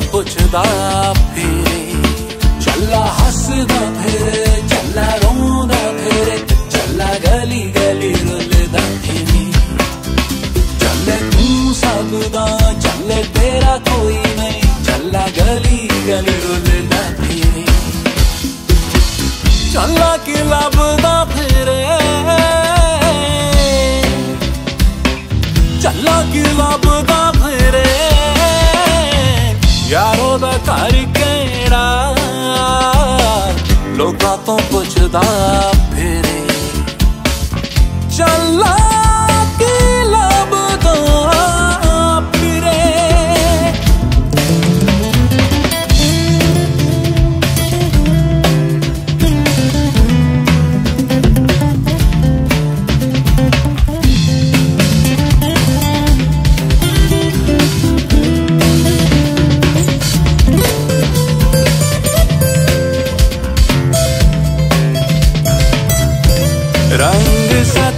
पुछदा फिरे, चला हसदा फिरे, चला रोंदा फिरे, चला गली गली रुलदा फिरे। चले तू सबदा, चले तेरा कोई नहीं, चला गली गली रुलदा फिरे। चला कि लभदा फिरे, चला कि लभदा फिरे, यारो दा घर केड़ा, लोकां तो पुछदा फिरे। चला कि लभदा फिरे। रंग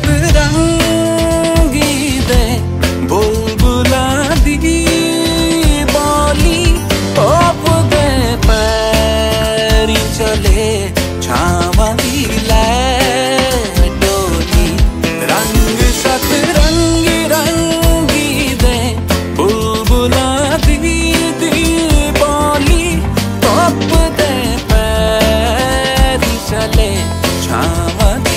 सतरंगी दे बुलबुला दी बोली, ओप दे पैरी चले छावां दी लै डोली। रंग सतरंगी रंगी दे बुलबुला दी बोली, ओप दे पैरी चले छावां दी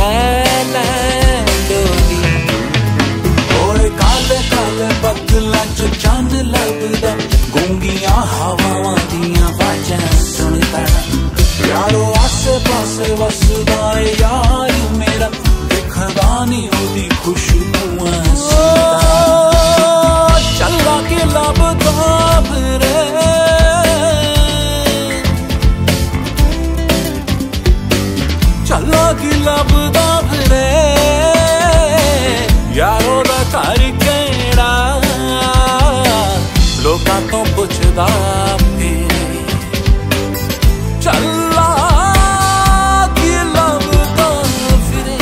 बदलां च चंद लभदा, गूंगियां हवावां दियां वाजां सुनदा। यारो आसे पासे वसदा है यार मेरा, दिखदा नी ओदी खुशबूआं सुनदा। चला कि लभदा फिरे, चला कि लभदा फिरे, यारो दा घर केड़ा, लोकां तो पुछदा फिरे। चला कि लभदा फिरे।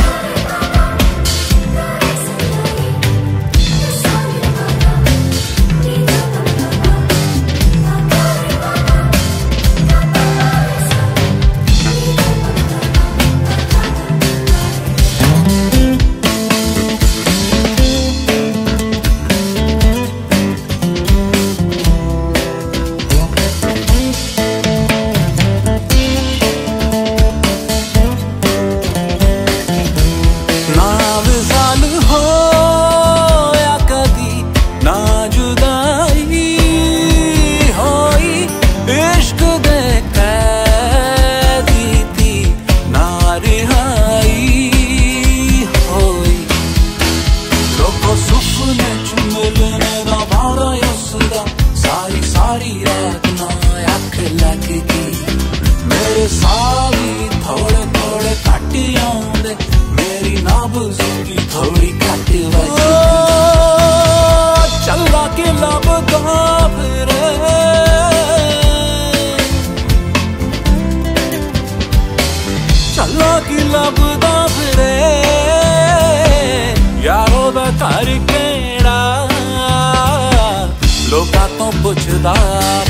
सारी रात ना अख लग गई, मेरे सावी थोड़े थोड़े घट आउंदे, मेरी नाब्ज़ की थोड़ी घट वजदी। चला कि लभदा फिरे, चला कि लभदा फिरे, यारो दा घर केड़ा, लोकां तो पुछदा